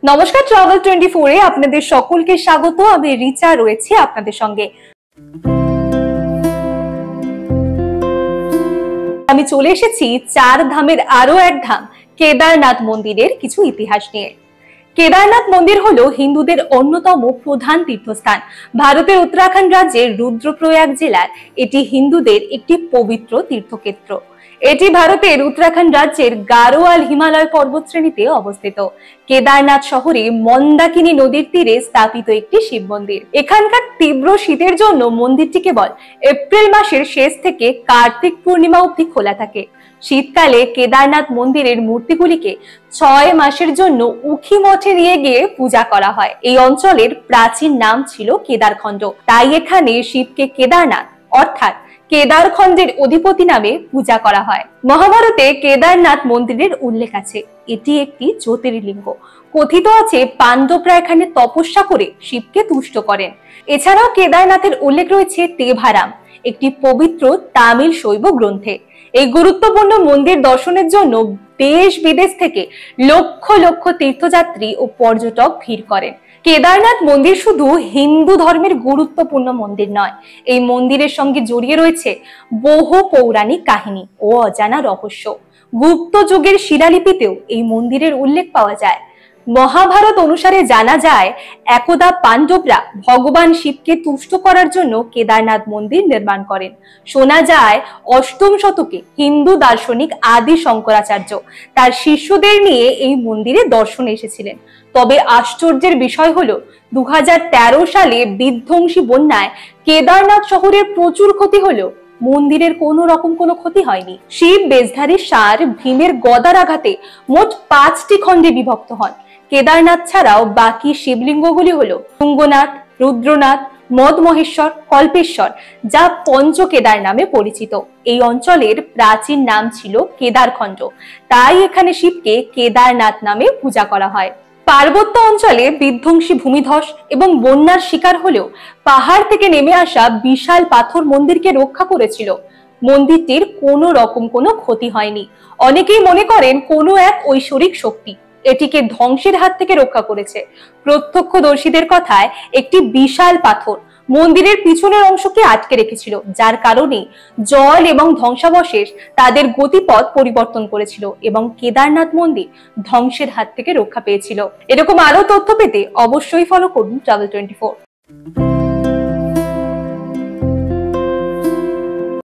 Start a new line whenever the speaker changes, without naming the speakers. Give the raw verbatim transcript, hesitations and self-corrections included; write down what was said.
নমস্কার, travel twenty four এ আপনাদের সকলকে স্বাগত। আমি রিচা রয়েছি আপনাদের সঙ্গে। আমি চলে এসেছি চার ধামের আরো এক ধাম কেদারনাথ মন্দিরের কিছু ইতিহাস নিয়ে। কেদারনাথ মন্দির হলো হিন্দুদের অন্যতম প্রধান তীর্থস্থান। ভারতের উত্তরাখণ্ড রাজ্যের রুদ্রপ্রয়াগ জেলার এটি হিন্দুদের একটি পবিত্র তীর্থক্ষেত্র। এটি ভারতের উত্তরাখণ্ড রাজ্যের গারোয়াল হিমালয় পর্বতশ্রেণীতে অবস্থিত। কেদারনাথ শহরে মন্দাকিনী নদীর তীরে স্থাপিত একটি শিব মন্দির। এখানকার তীব্র শীতের জন্য মন্দিরটি কেবল এপ্রিল মাসের শেষ থেকে কার্তিক পূর্ণিমা অবধি খোলা থাকে। শীতকালে কেদারনাথ মন্দিরের মূর্তিগুলিকে ছয় মাসের জন্য উখি মঠে নিয়ে গিয়ে পূজা করা হয়। এই অঞ্চলের প্রাচীন নাম ছিল কেদারখণ্ড, তাই এখানে শিবকে কেদারনাথ অর্থাৎ কেদারখণ্ডের অধিপতি নামে পূজা করা হয়। মহাভারতে কেদারনাথ মন্দিরের উল্লেখ আছে। এটি একটি জ্যোতির্লিঙ্গ। কথিত আছে পাণ্ডবরা এখানে তপস্যা করে শিবকে তুষ্ট করেন। এছাড়াও কেদারনাথের উল্লেখ রয়েছে তেভারাম, একটি পবিত্র তামিল শৈব গ্রন্থে। এই গুরুত্বপূর্ণ মন্দির দর্শনের জন্য দেশ বিদেশ থেকে লক্ষ লক্ষ তীর্থযাত্রী ও পর্যটক ভিড় করেন। কেদারনাথ মন্দির শুধু হিন্দু ধর্মের গুরুত্বপূর্ণ মন্দির নয়, এই মন্দিরের সঙ্গে জড়িয়ে রয়েছে বহু পৌরাণিক কাহিনী ও অজানা রহস্য। গুপ্ত যুগের শিলালিপিতেও এই মন্দিরের উল্লেখ পাওয়া যায়। মহাভারত অনুসারে জানা যায়, একদা পাণ্ডবরা ভগবান শিবকে তুষ্ট করার জন্য কেদারনাথ মন্দির নির্মাণ করেন। শোনা যায় অষ্টম শতকে হিন্দু দার্শনিক আদি শঙ্করাচার্য তার শিষ্যদের নিয়ে এই মন্দিরে দর্শনে এসেছিলেন। তবে আশ্চর্যের বিষয় হলো দু হাজার তেরো সালে বিধ্বংসী বন্যায় কেদারনাথ শহরের প্রচুর ক্ষতি হলো মন্দিরের কোন রকম কোনো ক্ষতি হয়নি। শিব বেশধারী ষাঁড় ভীমের গদার আঘাতে মোট পাঁচটি খণ্ডে বিভক্ত হন। কেদারনাথ ছাড়াও বাকি শিবলিঙ্গগুলি হলো তুঙ্গনাথ, রুদ্রনাথ, মদমহেশ্বর, কল্পেশ্বর, যা পঞ্চ কেদার নামে পরিচিত। এই অঞ্চলের প্রাচীন নাম ছিল কেদারখণ্ড, তাই এখানে শিবকে কেদারনাথ নামে পূজা করা হয়। পার্বত্য অঞ্চলে বিধ্বংসী ভূমিধস এবং বন্যার শিকার হলেও পাহাড় থেকে নেমে আসা বিশাল পাথর মন্দিরকে রক্ষা করেছিল। মন্দিরটির কোনো রকম কোনো ক্ষতি হয়নি। অনেকেই মনে করেন কোনো এক ঐশ্বরিক শক্তি এটিকে ধ্বংসের হাত থেকে রক্ষা করেছে। প্রত্যক্ষদর্শীদের কথায় একটি বিশাল পাথর মন্দিরের পিছনের অংশকে আটকে রেখেছিল, যার কারণে জল এবং ধ্বংসাবশেষ তাদের গতিপথ পরিবর্তন করেছিল এবং কেদারনাথ মন্দির ধ্বংসের হাত থেকে রক্ষা পেয়েছিল। এরকম আরো তথ্য পেতে অবশ্যই ফলো করুন ট্রাভেল টোয়েন্টি ফোর।